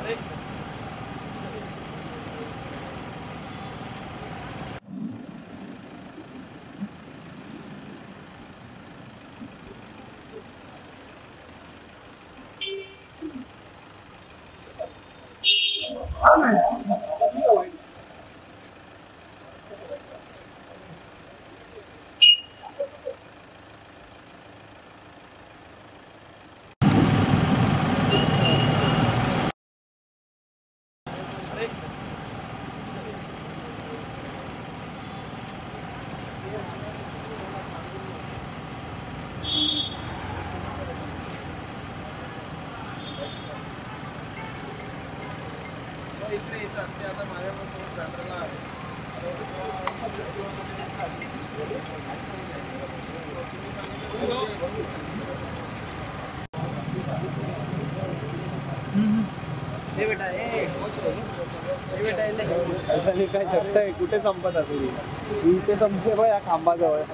असं नाही काय शकतंय कुठे संपत असेल इथे संपते बघ या खांबाजवळ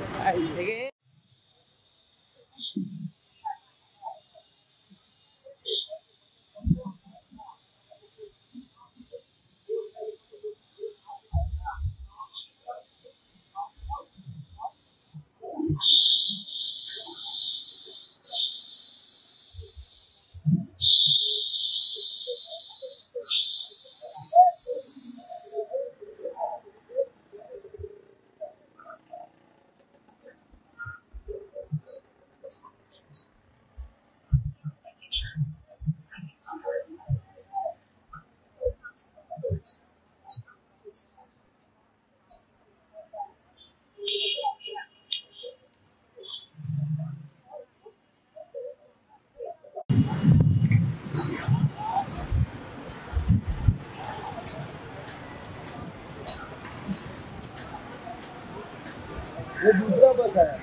ये दूसरा बस है।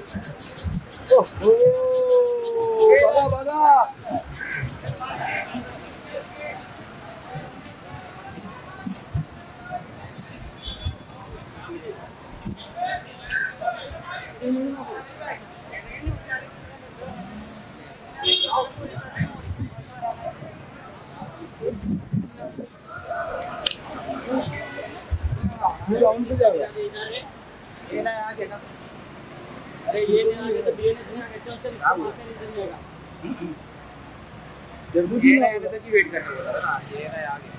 बगा बगा राउंड पे जाएगा ये ना आगे ना अरे ये नहीं आगे तो ये नहीं आगे चल चल इधर जाएगा जरूर ये ना आगे तक ही वेट करना होगा ना ये ना आगे